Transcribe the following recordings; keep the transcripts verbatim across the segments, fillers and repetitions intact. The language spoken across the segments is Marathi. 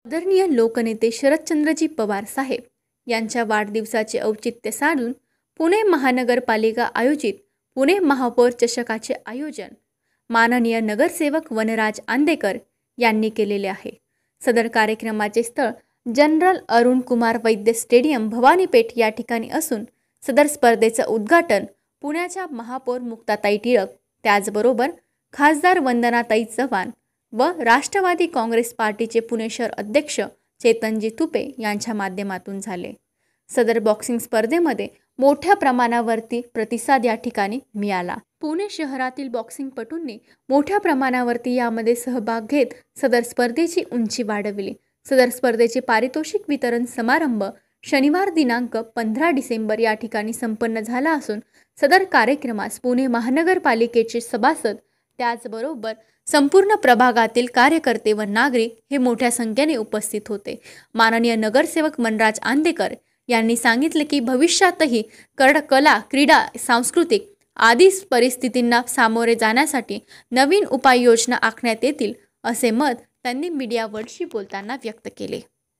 आदरणीय लोकनेते शरदचंद्रजी पवार साहेब यांच्या वाढदिवसाचे औचित्य साधून पुणे महानगरपालिका आयोजित पुणे महापौर चषकाचे आयोजन माननीय नगरसेवक वनराज आंदेकर यांनी केलेले आहे। सदर कार्यक्रमाचे स्थळ जनरल अरुण कुमार वैद्य स्टेडियम भवानीपेठ या ठिकाणी असून सदर स्पर्धेचे उद्घाटन पुण्याच्या महापौर मुक्ताताई टिळक, त्याचबरोबर खासदार वंदनाताई चव्हाण व राष्ट्रवादी काँग्रेस पार्टीचे पुणे शहर अध्यक्ष चेतनजी तुपे यांच्या माध्यमातून झाले। सदर बॉक्सिंग स्पर्धेमध्ये मोठ्या प्रमाणावरती प्रतिसाद या ठिकाणी मिळाला। पुणे शहरातील बॉक्सिंगपटूंनी मोठ्या प्रमाणावरती यामध्ये सहभाग घेत सदर स्पर्धेची उंची वाढवली। सदर स्पर्धेचे पारितोषिक वितरण समारंभ शनिवार दिनांक पंधरा डिसेंबर या ठिकाणी संपन्न झाला असून सदर कार्यक्रमास पुणे महानगरपालिकेचे सभासद त्याचबरोबर संपूर्ण प्रभागातील कार्यकर्ते व नागरिक हे मोठ्या संख्येने उपस्थित होते। माननीय नगरसेवक वनराज आंदेकर यांनी सांगितले की भविष्यातही कड कला, क्रीडा, सांस्कृतिक आदी परिस्थितींना सामोरे जाण्यासाठी नवीन उपाययोजना आखण्यात येतील असे मत त्यांनी मीडियावरशी बोलताना व्यक्त केले।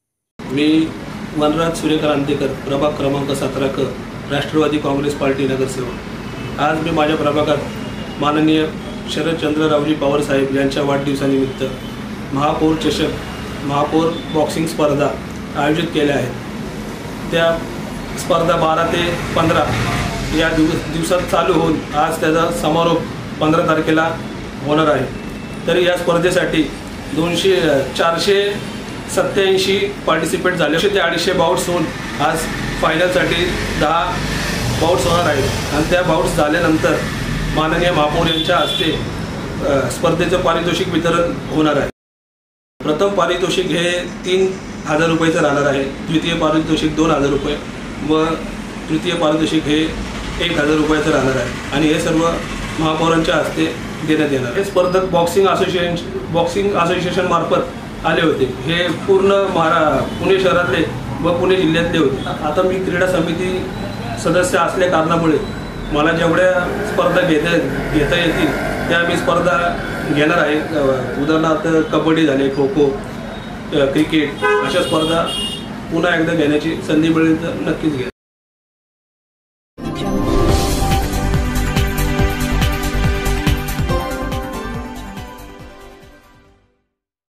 मी वनराज सूर्यकांत आंदेकर, प्रभाग क्रमांक सतरा क, राष्ट्रवादी काँग्रेस पार्टी नगरसेवक। आज मी माझ्या प्रभागात माननीय शरदचंद्ररावजी पवार साहेब यांच्या वाढदिवसानिमित्त महापौर चषक, महापौर बॉक्सिंग स्पर्धा आयोजित केल्या आहेत। त्या स्पर्धा बारा ते पंधरा या दिवस दिवसात चालू होऊन आज त्याचा समारोप पंधरा तारखेला होणार आहे। तरी या स्पर्धेसाठी दोनशे चारशे सत्त्याऐंशी पार्टिसिपेट झाले ते अडीचशे बाउट्स होऊन आज फायनलसाठी दहा बाउट्स होणार आहेत आणि त्या बाउट्स झाल्यानंतर माननीय महापौर यांच्या हस्ते स्पर्धेचं पारितोषिक वितरण होणार आहे। प्रथम पारितोषिक हे तीन हजार रुपयाचं राहणार आहे, द्वितीय पारितोषिक दोन हजार रुपये व तृतीय पारितोषिक हे एक हजार रुपयाचं राहणार आहे आणि हे सर्व महापौरांच्या हस्ते देण्यात येणार। हे स्पर्धक बॉक्सिंग असोसिएशन बॉक्सिंग असोसिएशन मार्फत आले होते। हे पूर्ण महारा पुणे शहरातले व पुणे जिल्ह्यातले होते। आता मी क्रीडा समिती सदस्य असल्या कारणामुळे मला जेवढ्या स्पर्धा घेता घेता येतील त्या मी स्पर्धा घेणार आहे। उदाहरणार्थ कबड्डी झाले, खो खो, क्रिकेट अशा स्पर्धा पुन्हा एकदा घेण्याची संधी मिळेल तर नक्कीच घ्या।